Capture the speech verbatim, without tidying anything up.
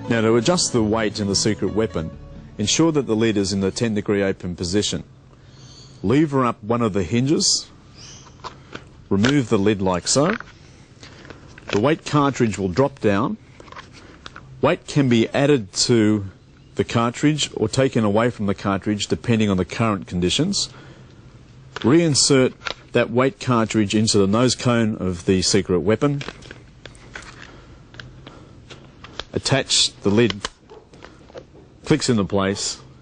Now, to adjust the weight in the secret weapon, ensure that the lid is in the ten degree open position. Lever up one of the hinges, remove the lid like so. The weight cartridge will drop down. Weight can be added to the cartridge or taken away from the cartridge depending on the current conditions. Reinsert that weight cartridge into the nose cone of the secret weapon. Attach the lid, clicks into place,